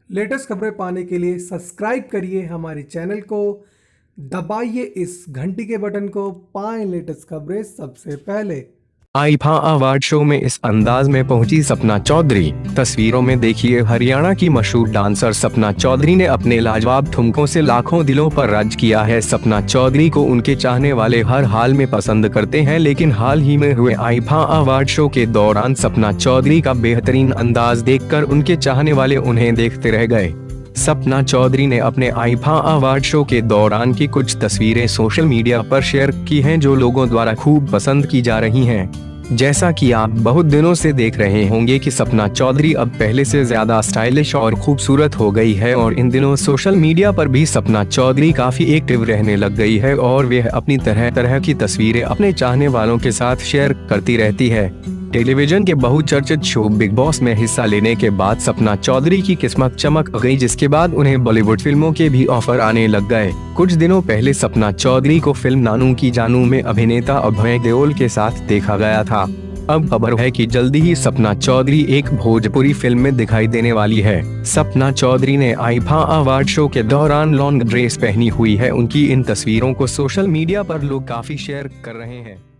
Latest खबरें पाने के लिए सब्सक्राइब करिए हमारे चैनल को, दबाइए इस घंटी के बटन को, पाएं लेटेस्ट खबरें सबसे पहले। आईफा अवार्ड शो में इस अंदाज में पहुंची सपना चौधरी। तस्वीरों में देखिए हरियाणा की मशहूर डांसर सपना चौधरी ने अपने लाजवाब ठुमकों से लाखों दिलों पर राज किया है। सपना चौधरी को उनके चाहने वाले हर हाल में पसंद करते हैं, लेकिन हाल ही में हुए आईफा अवार्ड शो के दौरान सपना चौधरी का बेहतरीन अंदाज देखकर उनके चाहने वाले उन्हें देखते रह गए। सपना चौधरी ने अपने आईफा अवार्ड शो के दौरान की कुछ तस्वीरें सोशल मीडिया पर शेयर की हैं, जो लोगों द्वारा खूब पसंद की जा रही हैं। जैसा कि आप बहुत दिनों से देख रहे होंगे कि सपना चौधरी अब पहले से ज्यादा स्टाइलिश और खूबसूरत हो गई है और इन दिनों सोशल मीडिया पर भी सपना चौधरी काफी एक्टिव रहने लग गई है और वह अपनी तरह तरह की तस्वीरें अपने चाहने वालों के साथ शेयर करती रहती है। टेलीविजन के बहुचर्चित शो बिग बॉस में हिस्सा लेने के बाद सपना चौधरी की किस्मत चमक गई, जिसके बाद उन्हें बॉलीवुड फिल्मों के भी ऑफर आने लग गए। कुछ दिनों पहले सपना चौधरी को फिल्म नानू की जानू में अभिनेता अभय देओल के साथ देखा गया था। अब खबर है कि जल्दी ही सपना चौधरी एक भोजपुरी फिल्म में दिखाई देने वाली है। सपना चौधरी ने आईफा अवार्ड शो के दौरान लॉन्ग ड्रेस पहनी हुई है। उनकी इन तस्वीरों को सोशल मीडिया पर लोग काफी शेयर कर रहे हैं।